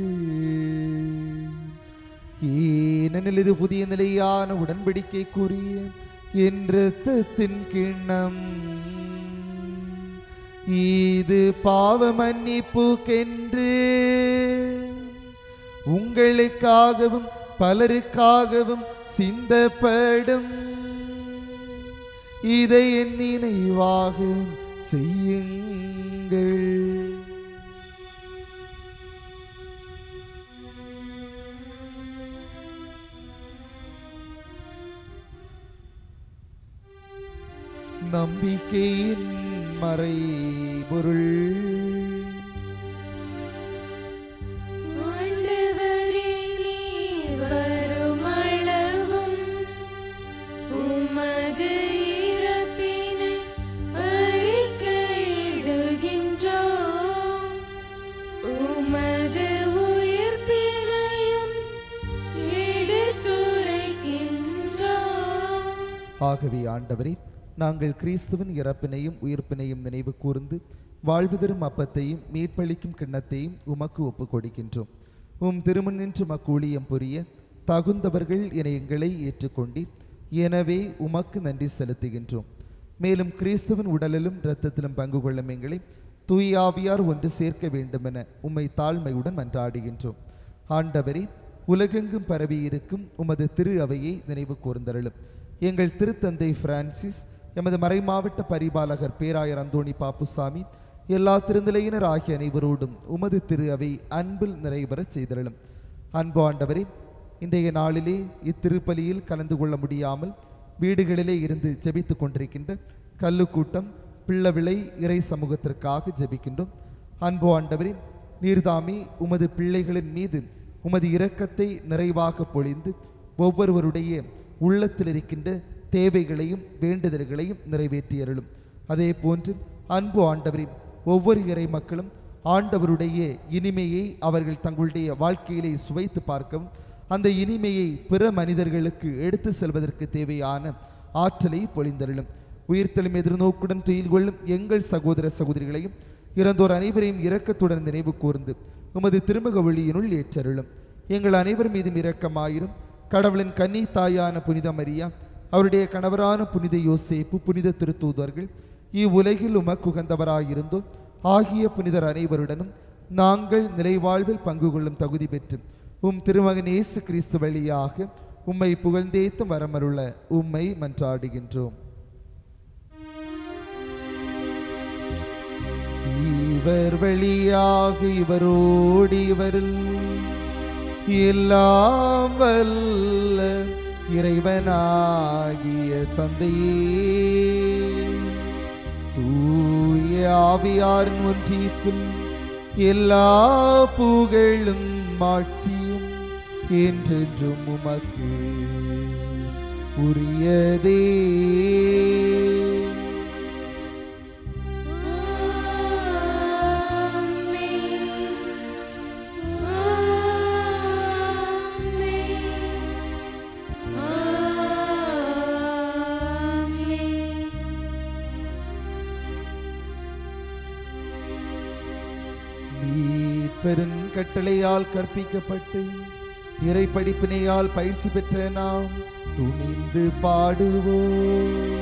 ஏனெனில் இது புதிய நிலையான உடன்படிக்கைக்குரிய என் இரத்தத்தின் கிண்ணம். இது பாவ மன்னிப்புக்கென்று உங்களுக்காகவும் பலருக்காகவும் சிந்தப்படும். இதை என் நினைவாக செய்யுங்கள். நம்பிக்கையின் மறைபொருள். ஆகவே ஆண்டவரே, நாங்கள் கிறிஸ்துவின் இறப்பினையும் உயிர்ப்பினையும் நினைவு கூர்ந்து வாழ்வு தரும் அப்பத்தையும் மீட்பளிக்கும் கிண்ணத்தையும் உமக்கு ஒப்புக் கொடுக்கின்றோம். உம் திருமுன் நின்று மக்கு ஊழியம் புரிய தகுந்தவர்கள் என எங்களை ஏற்றுக்கொண்டீர். எனவே உமக்கு நன்றி செலுத்துகின்றோம். மேலும் கிறிஸ்துவின் உடலிலும் இரத்தத்திலும் பங்கு கொள்ளும் எங்களை தூய ஆவியார் ஒன்று சேர்க்க வேண்டுமென உம்மை தாழ்மையுடன் மன்றாடுகின்றோம். ஆண்டவரே, உலகெங்கும் பரவி இருக்கும் உமது திரு அவையை நினைவு கூர்ந்தருளும். எங்கள் திருத்தந்தை பிரான்சிஸ், எமது மறைமாவட்ட பரிபாலகர் பேராயர் அந்தோணி பாப்புசாமி, எல்லா திருநிலையினர் ஆகிய அனைவரோடும் உமது திரு அவை அன்பில் நிறைவேற செய்தருளும். அன்பு ஆண்டவரே, இன்றைய நாளிலே இத்திருப்பலியில் கலந்து கொள்ள முடியாமல் வீடுகளிலே இருந்து ஜெபித்து கொண்டிருக்கின்ற கல்லுக்கூட்டம் பிள்ளவிளை இறை சமூகத்திற்காக ஜெபிக்கின்றோம். அன்பு ஆண்டவரே, நீர்தாமே உமது பிள்ளைகளின் மீது உமது இரக்கத்தை நிறைவாக பொழிந்து ஒவ்வொருவருடைய உள்ளத்தில் இருக்கின்ற தேவைகளையும் வேண்டுதல்களையும் நிறைவேற்றியருளும். அதே போன்று அன்பு ஆண்டவரே, ஒவ்வொரு இறை மக்களும் ஆண்டவருடைய இனிமையை அவர்கள் தங்களுடைய வாழ்க்கையிலே சுவைத்து பார்க்கவும், அந்த இனிமையை பிற மனிதர்களுக்கு எடுத்து செல்வதற்கு தேவையான ஆற்றலை பொழிந்தருளும். உயிர்த்தெழும் எதிர்நோக்குடன் துயில் கொள்ளும் எங்கள் சகோதர சகோதரிகளையும் இறந்தோர் அனைவரையும் இரக்கத்துடன் நினைவு கூர்ந்து உமது திருமுக ஒளியினுள் ஏற்றருளும். எங்கள் அனைவர் மீதும் இரக்கமாயிரும். கடவுளின் கன்னி தாயான புனித மரியா, அவருடைய கணவரான புனித யோசேப்பு, புனித திருத்தூதர்கள், இவ்வுலகில் உமக்கு உகந்தவராயிருந்தோம் ஆகிய புனிதர் அனைவருடனும் நாங்கள் நிலைவாழ்வில் பங்கு கொள்ளும் தகுதி பெற்று உம் திருமகன் இயேசு கிறிஸ்து வழியாக உம்மை புகழ்ந்தேத்தும் வரமருள உம்மை மன்றாடுகின்றோம். இவர் வழியாக இவரோடு இவரில் எல்லாம் வல்ல இறைவனாகிய தந்தையே, தூய ஆவியாரின் ஒன்றிப்பில் எல்லா புகழும் மாட்சியும் என்றென்றும் உமக்கு உரியதே. பெருங்கட்டளையால் கற்பிக்கப்பட்டு இறை படிப்பினையால் பயிற்சி பெற்ற நாம் துணிந்து பாடுவோம்.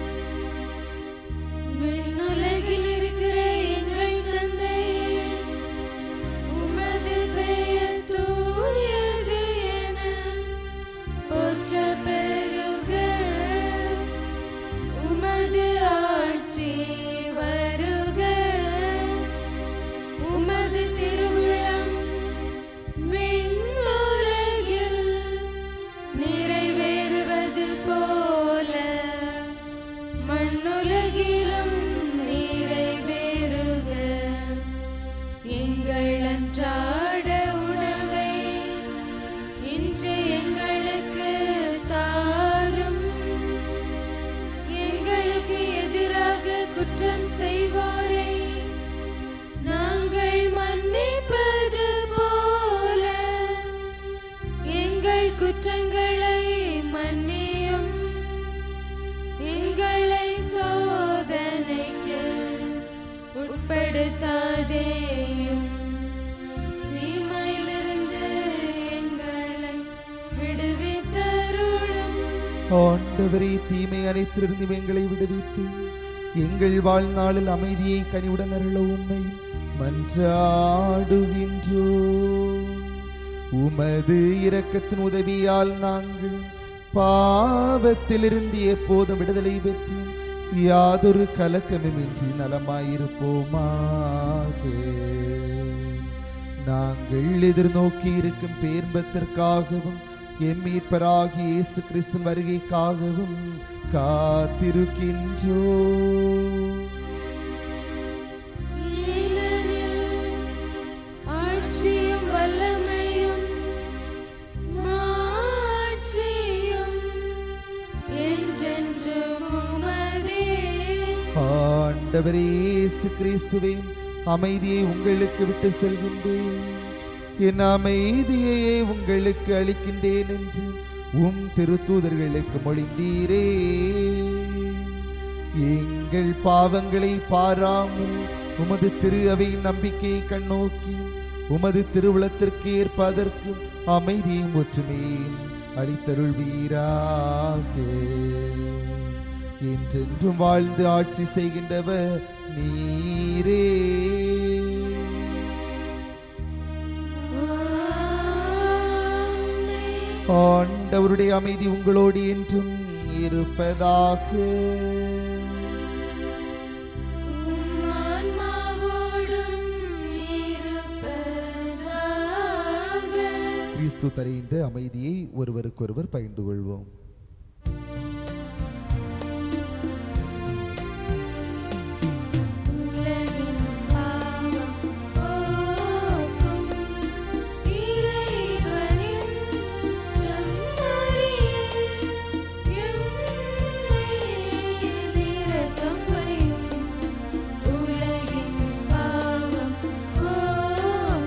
விண்ணுலகில் இருக்கிற எங்கள் தந்தையே, உமது பெயர் தூயது என போற்ற பெருக. உமது ஆட்சி வருக. உமது திருவுளம் விண்ணுலகில் நிறைவேறுவது போல மண்ணுலகிலும் நிறைவேறுக. எங்கள் அன்றாட உணவை இன்று எங்களுக்கு தாரும். எங்களுக்கு எதிராக குற்றம் செய்வோரை நாங்கள் மன்னிப்பது போல எங்கள் குற்றங்களை மன்னியும். எங்களை சோதனைக்கு உட்படுத்தாதேயும், தீமையிலிருந்து எங்களை விடுவித்தருளும். ஆண்டவரே, தீமை அனைத்திலிருந்து எங்களை விடுவித்து எங்கள் வாழ்நாளில் அமைதியை கனிவுடன் அருள உம்மை மன்றாடுகின்றோம். உமது இரக்கத்தின் உதவியால் நாங்கள் பாவத்திலிருந்து எப்போதும் விடுதலை பெற்று யாதொரு கலக்கமின்றி நலமாயிருப்போமாக. நாங்கள் எதிர்நோக்கி இருக்கும் பேர்பத்திற்காகவும் எம் மீட்பராகிய இயேசு கிறிஸ்துவின் வருகைக்காகவும் காத்திருக்கின்றோம். ஆட்சியும் வல்லமையும் மாட்சியும் என்றென்றும் உமதே. ஆண்டவரே இயேசு கிறிஸ்துவே, அமைதியை உங்களுக்கு விட்டு செல்கின்றேன், என் அமைதியையே உங்களுக்கு அளிக்கின்றேன் என்று உம் திருத்தூதர்களுக்கு மொழிந்தீரே. எங்கள் பாவங்களை பாராமல் உமது திரு அவையின் நம்பிக்கையை கண்ணோக்கி உமது திருவுளத்திற்கு ஏற்பதற்கு அமைதியும் ஒற்றுமையும் அளித்தருள்வீராக. என்றென்றும் வாழ்ந்து ஆட்சி செய்கின்றவர் நீரே. ஆண்டவருடைய அமைதி உங்களோடு என்றும் இருப்பதாக. கிறிஸ்து தருகின்ற அமைதியை ஒருவருக்கொருவர் பகிர்ந்து கொள்வோம்.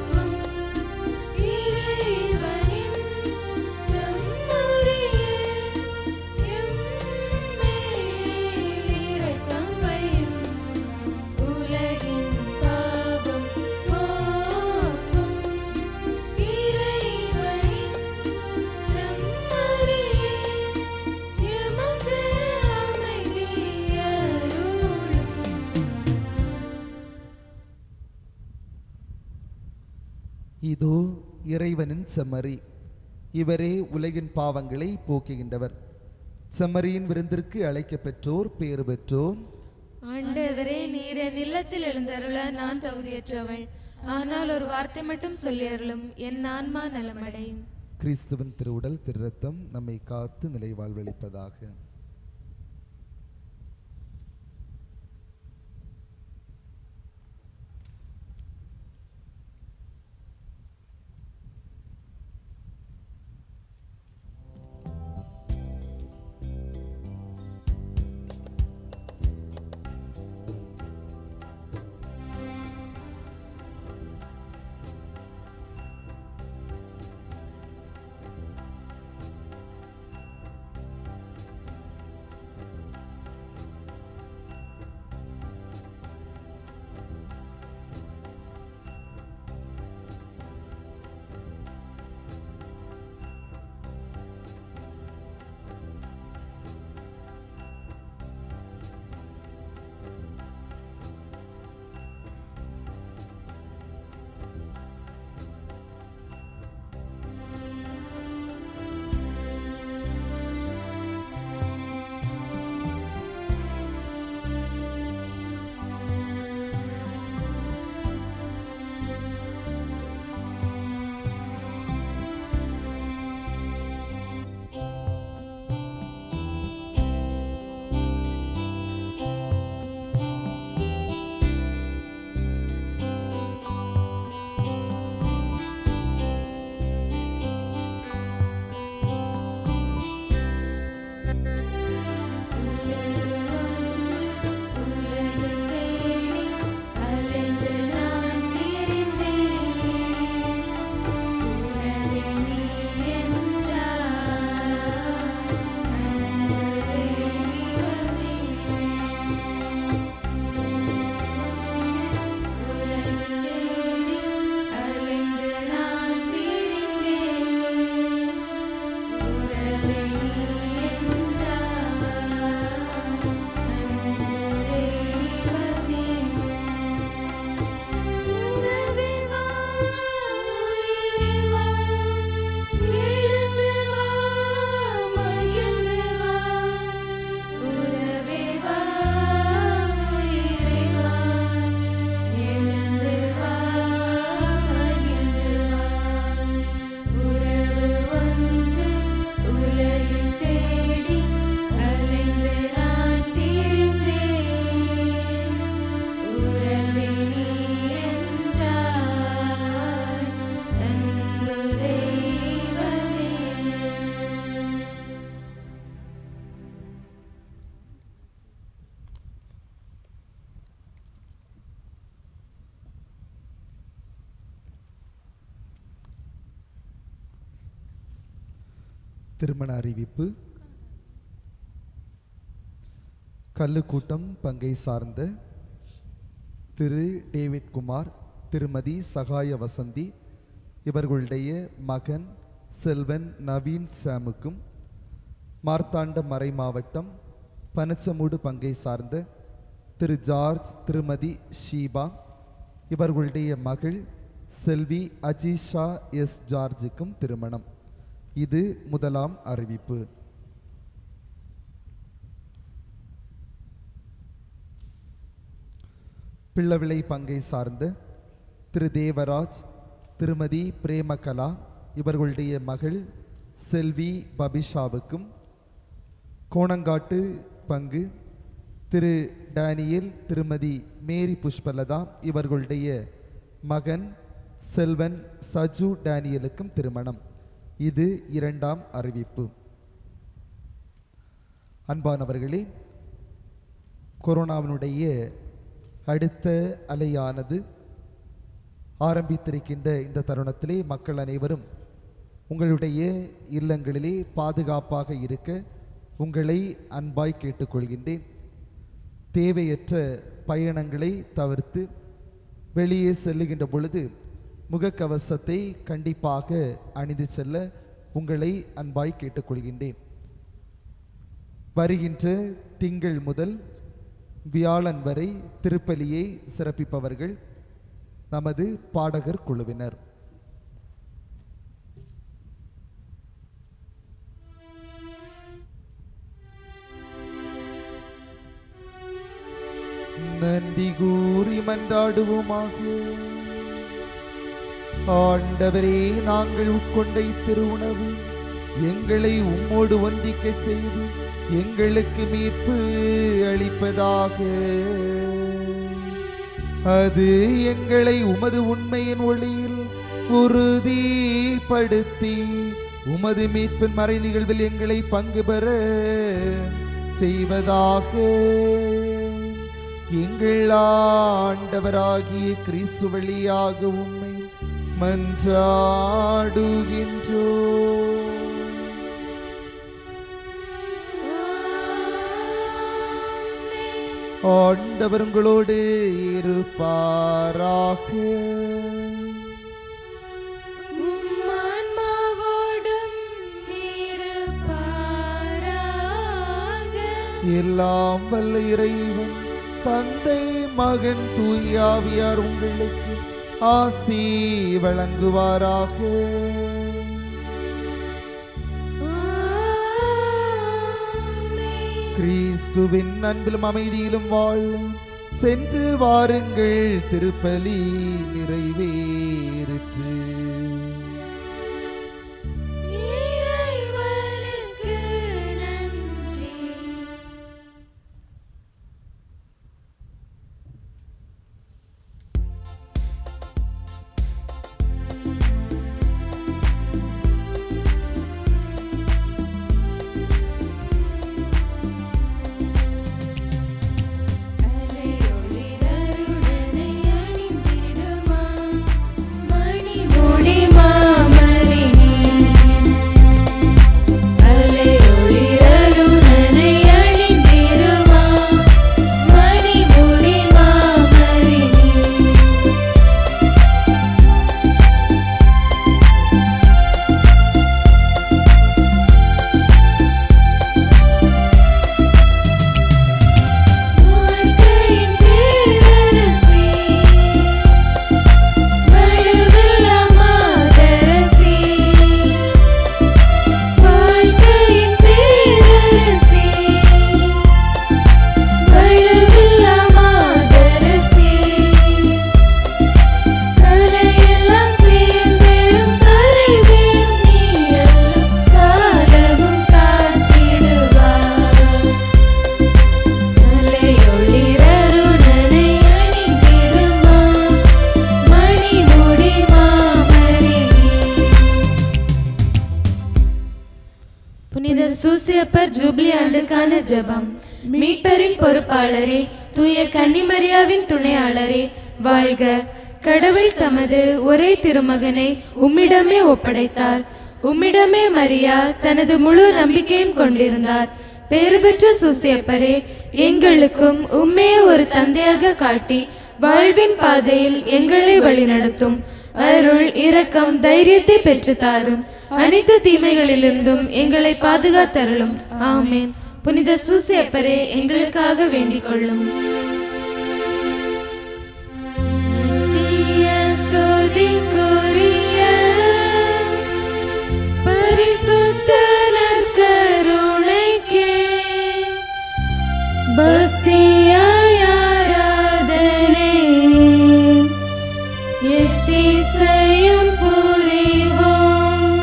இறைவனின் செம்மறியே இதோ இறைவனின் செம்மறி, இவரே உலகின் பாவங்களை போக்குகின்றவர். செம்மறியின் விருந்திற்கு அழைக்க பெற்றோர் பேறு பெற்றோர். ஆண்டவரே, நீர் என் இல்லத்தில் எழுந்தருள நான் தகுதியற்றவள். ஆனால் ஒரு வார்த்தை மட்டும் சொல்லி அருளும், என் ஆன்மா நலமடையும். கிறிஸ்துவின் திருவுடல் திருரத்தம் நம்மை காத்து நிலை வாழ்வளிப்பதாக. திருமண அறிவிப்பு. கல்லுக்கூட்டம் பங்கை சார்ந்த திரு டேவிட் குமார், திருமதி சகாய வசந்தி இவர்களுடைய மகன் செல்வன் நவீன் சாமுக்கும், மார்த்தாண்ட மறை மாவட்டம் பனச்சமூடு பங்கை சார்ந்த திரு ஜார்ஜ் திருமதி ஷீபா இவர்களுடைய மகள் செல்வி அஜீஷா எஸ் ஜார்ஜுக்கும் திருமணம். இது முதலாம் அறிவிப்பு. பிள்ளவிளை பங்கை சார்ந்த திரு தேவராஜ் திருமதி பிரேமகலா இவர்களுடைய மகள் செல்வி பபிஷாவுக்கும், கோணங்காட்டு பங்கு திரு டேனியல் திருமதி மேரி புஷ்பலதா இவர்களுடைய மகன் செல்வன் சஜு டேனியலுக்கும் திருமணம். இது இரண்டாம் அறிவிப்பு. அன்பானவர்களே, கொரோனாவினுடைய அடுத்த அலையானது ஆரம்பித்திருக்கின்ற இந்த தருணத்திலே மக்கள் அனைவரும் உங்களுடைய இல்லங்களிலே பாதுகாப்பாக இருக்க உங்களை அன்பாய் கேட்டுக்கொள்கின்றேன். தேவையற்ற பயணங்களை தவிர்த்து வெளியே செல்லுகின்ற பொழுது முகக்கவசத்தை கண்டிப்பாக அணிந்து செல்ல உங்களை அன்பாய் கேட்டுக்கொள்கின்றேன். வருகின்ற திங்கள் முதல் வியாழன் வரை திருப்பலியை சிறப்பிப்பவர்கள் நமது பாடகர் குழுவினர். மன்றாடுவோமாக. ஆண்டவரே, நாங்கள் உட்கொண்ட இத்திருவுணவு எங்களை உம்மோடு ஒன்றிக்க செய்து எங்களுக்கு மீட்பு அளிப்பதாக. அது எங்களை உமது உண்மையின் ஒளியில் உறுதிப்படுத்தி உமது மீட்பின் மறை நிகழ்வில் எங்களை பங்கு பெற செய்வதாக. எங்கள் ஆண்டவராகிய கிறிஸ்து வழியாக உம்மை மன்றாடுகின்றோம். ஆண்டவர் உங்களோடு இருப்பாராக. எல்லாம் வல்ல இறைவன் தந்தை மகன் தூயாவியார் உங்களுக்கு ஆசி வழங்குவாராக. கிறிஸ்துவின் அன்பிலும் அமைதியிலும் வாழ சென்று வாருங்கள். திருப்பலி நிறைவேறிற்று. ஜூபிலி ஆண்டுக்கான ஜெபம். மீட்பரின் பொறுப்பாளரே, தூய கன்னிமரியாவின் துணையாளரே, வாழ்க. கடவுள் தமது ஒரே திருமகனை உம்மிடமே ஒப்படைத்தார். உம்மிடமே மரியா தனது முழு நம்பிக்கையும் கொண்டிருந்தார். பேறு பெற்ற சூசியப்பரே, எங்களுக்கும் உம்மையே ஒரு தந்தையாக காட்டி வாழ்வின் பாதையில் எங்களை வழிநடத்தும். அருள், இரக்கம், தைரியத்தை பெற்று தாரும். அனைத்து தீமைகளிலிருந்தும் எங்களை பாதுகாத்தருளும். ஆமேன். புனித சூசியப்பரே, எங்களுக்காக வேண்டிக் கொள்ளும். பக்தியாய் ஆராதனை எத்திசையும் புரிவோம்.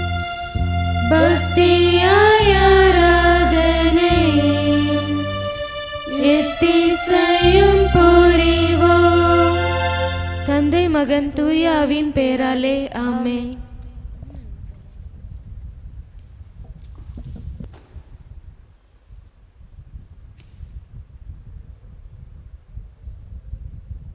பக்தியாய் ஆராதனை எத்திசையும் புரிவோம். தந்தை, மகன், தூய ஆவியின் பெயராலே ஆமென்.